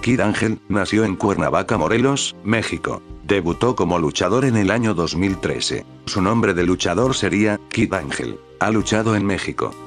Kid Ángel nació en Cuernavaca, Morelos, México. Debutó como luchador en el año 2013. Su nombre de luchador sería Kid Ángel. Ha luchado en México,